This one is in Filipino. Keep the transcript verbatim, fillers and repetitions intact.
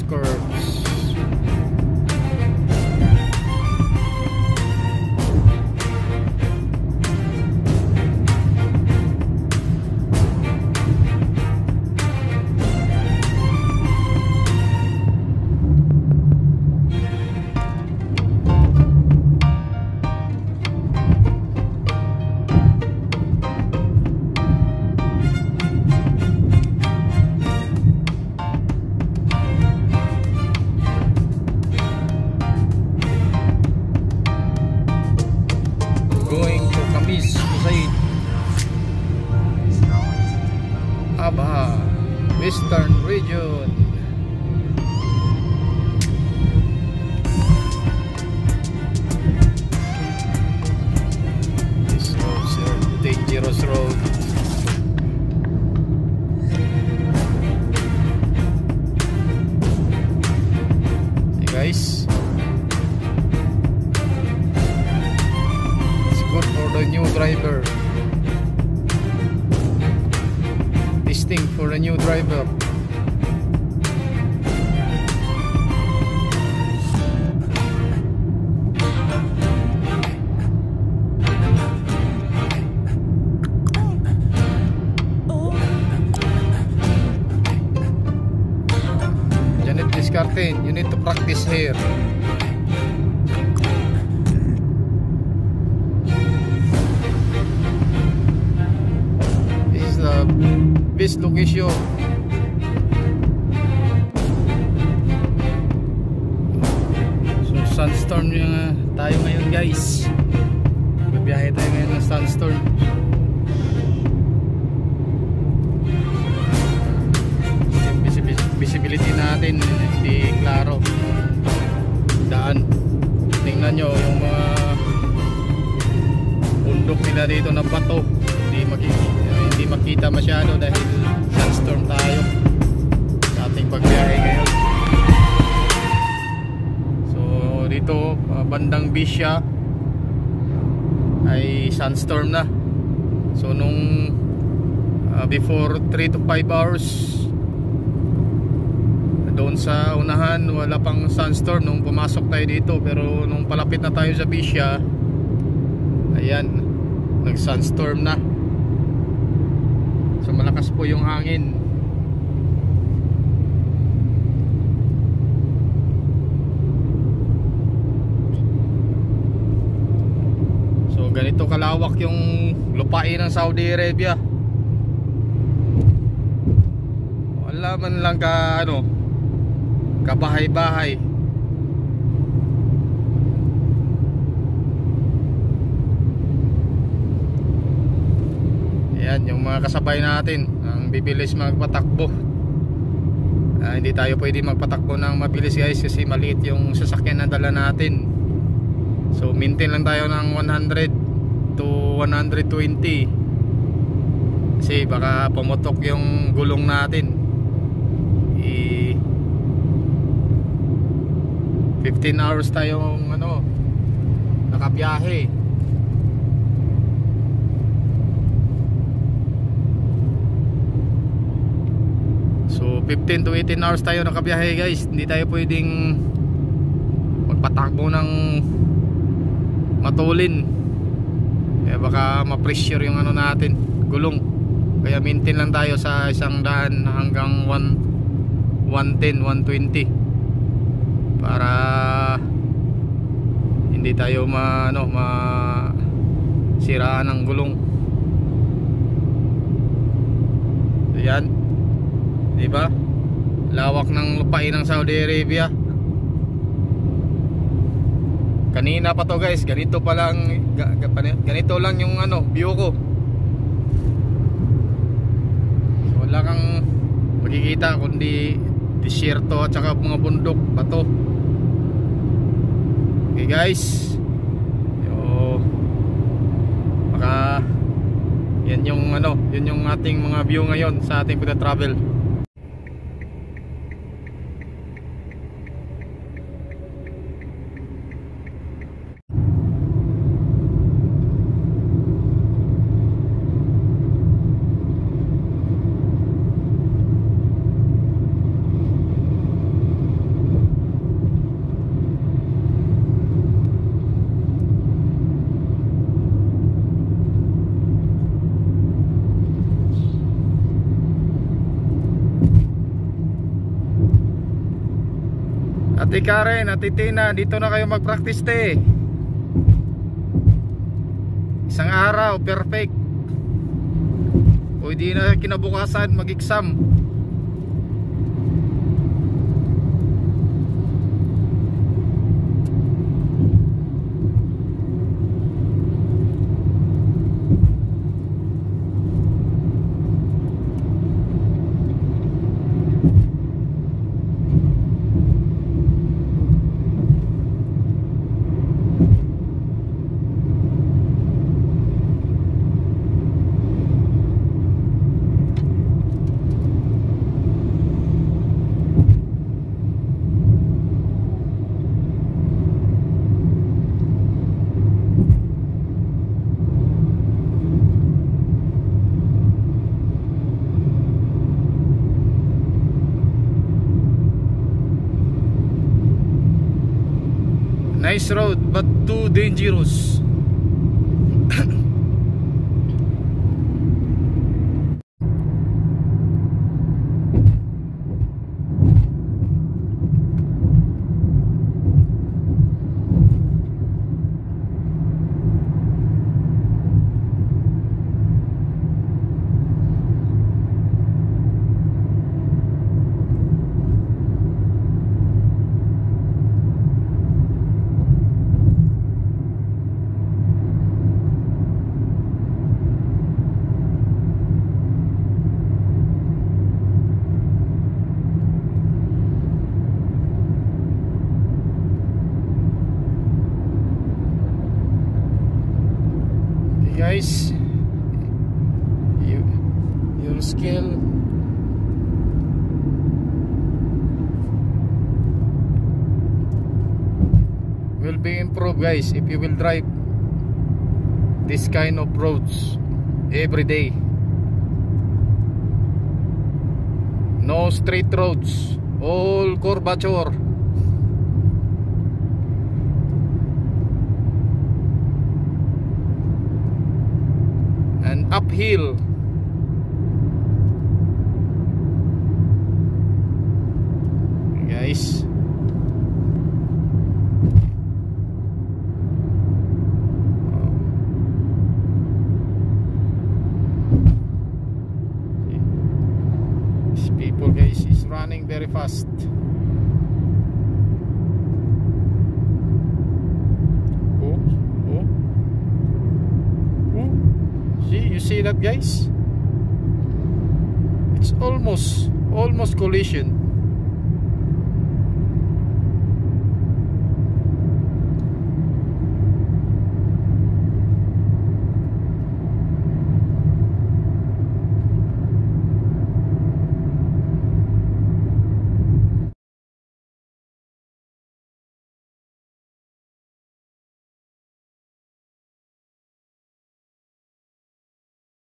curves. Going to Camis, Kusaid, Aba, Western Region. This road is a dangerous road. Hey guys, good for the new driver. This thing for the new driver. Janet Discartin, you need to practice here. Best location. So sandstorm yung uh, tayo ngayon guys. Bibiyahe tayo ngayon ng sandstorm. Yung visibility natin hindi klaro. Daan. Tingnan nyo yung mga bundok nila dito na bato. Hindi makikita. Hindi makita masyado dahil sandstorm tayo sa ating pagbiyahe ngayon. So dito uh, bandang Bisya ay sandstorm na. So nung uh, before three to five hours doon sa unahan wala pang sandstorm nung pumasok tayo dito, pero nung palapit na tayo sa Bisya, ayan, nag sandstorm na. So malakas po yung hangin. So ganito kalawak yung lupain ng Saudi Arabia. Wala man lang ka ano, kabahay-bahay. Ayan yung mga kasabay natin ang bibilis magpatakbo. uh, Hindi tayo pwede magpatakbo ng mabilis guys kasi maliit yung sasakyan na dala natin. So maintain lang tayo ng one hundred to one twenty kasi baka pumutok yung gulong natin. I fifteen hours tayong ano, nakabiyahe. So fifteen to eighteen hours tayo nakabiyahe guys. Hindi tayo pwedeng magpatakbo ng matulin, kaya baka ma-pressure yung ano natin, gulong. Kaya maintain lang tayo sa isang daan hanggang one ten, one twenty para hindi tayo ma ano, ma siraan ng gulong. Ayan, diba? Lawak ng lupain ng Saudi Arabia. Kanina pa to guys, ganito pa lang, ganito lang yung ano, view ko. So, wala kang makikita kundi disyerto at saka mga bundok, bato. Okay guys, yo, baka yan yung ano, yun yung ating mga view ngayon sa ating pagta-travel. Ate Karen, Ate Tina, dito na kayo mag-practice te. Isang araw, perfect. O di na kinabukasan mag-exam. Nice road but too dangerous. Guys, you, your skill will be improved, guys, if you will drive this kind of roads every day. No straight roads, all curvature. And uphill. Guys, oh. These people, guys, is running very fast. See that, guys? It's almost almost collision.